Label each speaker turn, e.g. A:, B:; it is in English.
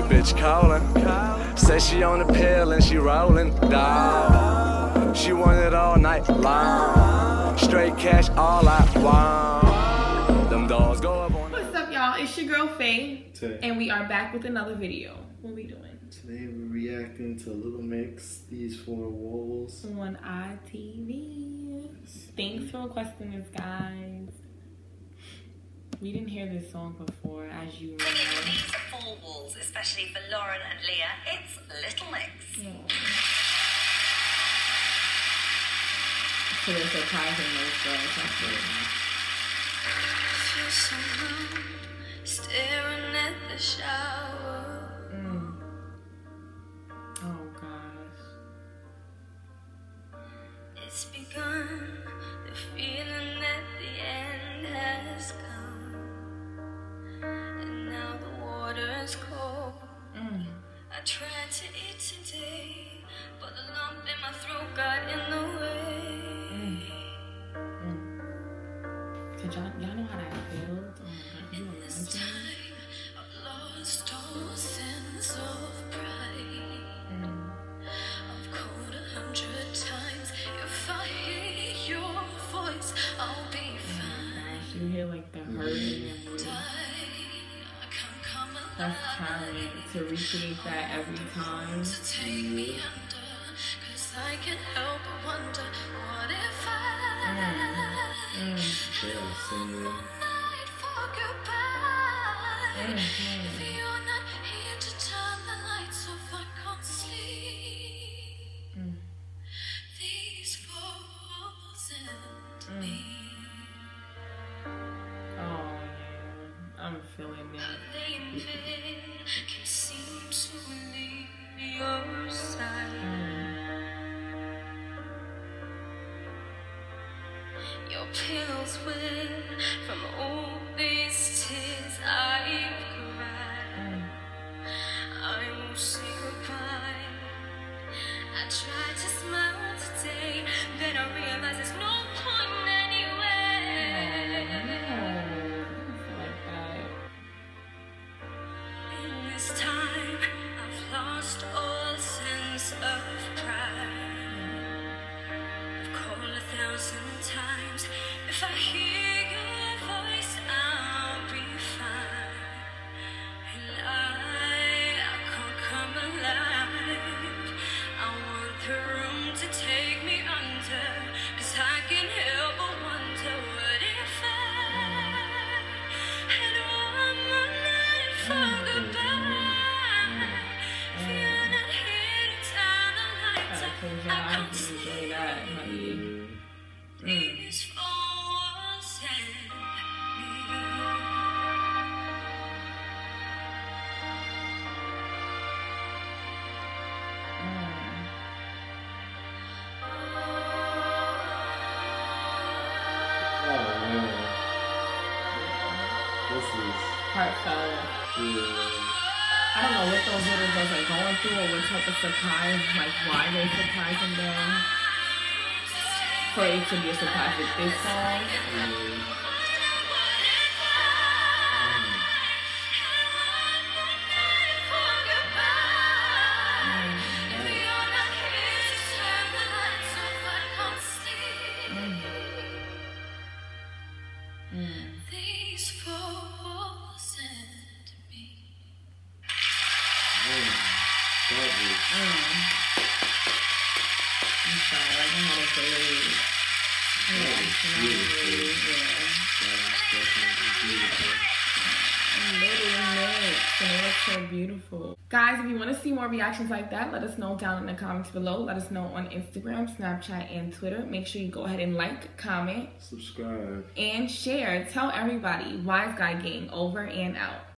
A: bitch calling. Say she on the pill and she rolling. Dawg, she want it all night long. Straight cash all I want. Them dogs go up on.
B: What's up, y'all? It's your girl Faye, and we are back with another video. What are we doing?
C: Today we're reacting to Little Mix, These Four Walls.
B: On ITV. Thanks for requesting this, guys. We didn't hear this song before, as you know.
D: These Four Walls, especially for Lauren and Leah. It's Little Mix.
B: So they're surprising those girls, that's it.
E: Feel so numb, staring at the shower.
B: Oh gosh.
E: It's begun, the feeling that the end has come, and now the water's cold. I tried to eat today, but the lump in my throat got in the way.
B: Cause y'all know how that feels? Oh my God, you
E: In this time, I've lost all sense of pride. I've called 100 times. If I hear your voice, I'll be fine.
B: You hear like the hurt in your voice.
E: I can't come alive.
B: That's talent to recreate that every time.
E: To take me under, 'cause I can't help but wonder, what if I
C: Yeah, sing it.
E: night for goodbye? If you're not here to turn the lights off, I can't sleep. These four walls and me.
B: Oh yeah, I'm feeling that.
E: They in bed can seem to leave your side. Your pillow's wet from all these tears I've cried. I won't say goodbye. I tried to smile today, then I realized there's no point anywhere.
B: Like that.
E: In this time, I've lost all sense of pride. I've called 1,000 times. If I hear your voice, I'll be fine. And I can't come alive. I want the room to take me under, 'cause I can't help but wonder, what if I had one more night for goodbye? If you're not here to turn the lights off,
B: Close your
E: I
B: eyes
E: can't
B: and
E: sleep.
B: enjoy that, honey.
E: These four walls and me.
C: Oh man. This is,
B: Heartfelt.
C: yeah.
B: I don't know what those little girls are going through or what type of surprise, like why they're surprising them. For it to be a surprise with this song.
E: These four walls and me.
C: That
B: I'm sorry, I don't know how to say it. Yeah, it's not really, yeah.
C: definitely beautiful.
B: Little Mix, and it looks so beautiful. Guys, if you want to see more reactions like that, let us know down in the comments below. Let us know on Instagram, Snapchat, and Twitter. Make sure you go ahead and like, comment,
C: Subscribe.
B: and share. Tell everybody. Wise Guy Gang over and out.